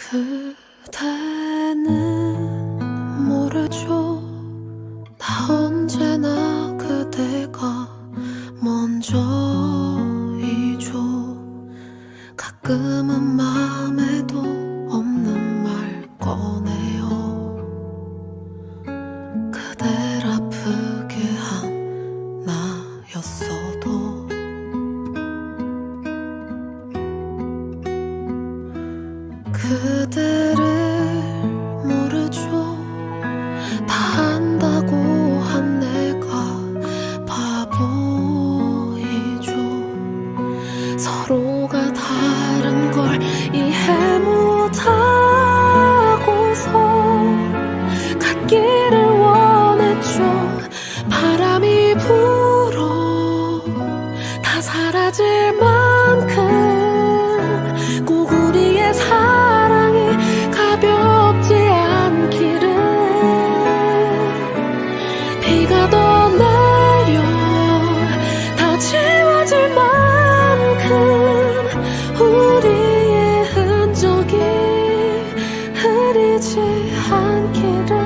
그대는 모르죠. 나 언제나 그대가 먼저이죠. 가끔은 맘에도 없는 말 꺼내요. 그댈 아프게 한 나였어도. 그대를 모르죠. 다 안다고 한 내가 바보이죠. 서로가 다른 걸 이해 못하고서 갖기를 원했죠. 바람이 불어 다 사라질 만큼 꼭 우리의 사랑이 가볍지 않기를. 비가 더 내려 다 지워질 만큼 우리의 흔적이 흐리지 않기를.